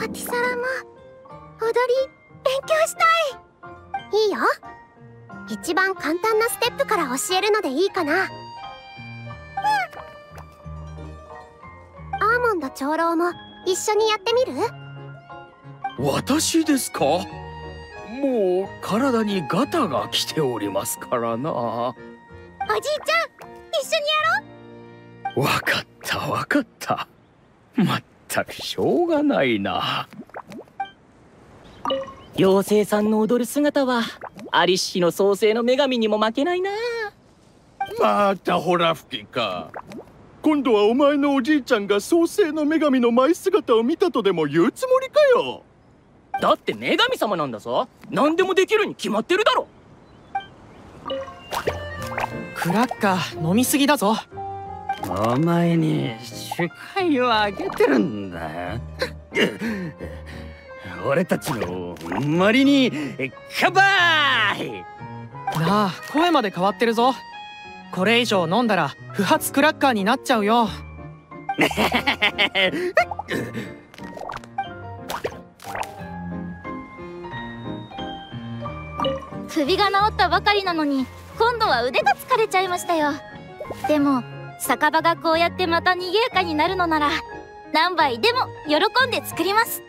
パティサラも踊り勉強したい。いいよ。一番簡単なステップから教えるのでいいかな。アーモンド長老も一緒にやってみる？ 私ですか？もう体にガタが来ておりますからな。 おじいちゃん、一緒にやろう。 わかったわかった。まったくしょうがないな。 妖精さんの踊る姿はアリシヒの創世の女神にも負けないな。 またホラ吹きか。今度はお前のおじいちゃんが創世の女神の舞姿を見たとでも言うつもりかよ。 だって女神様なんだぞ。何でもできるに決まってるだろ。 クラッカー飲みすぎだぞ。 お前に主会をあげてるんだ。俺たちの森にカバーイ。 なあ、声まで変わってるぞ。これ以上飲んだら不発クラッカーになっちゃうよ。 首が治ったばかりなのに今度は腕が疲れちゃいましたよ。でも酒場がこうやってまた賑やかになるのなら何杯でも喜んで作ります。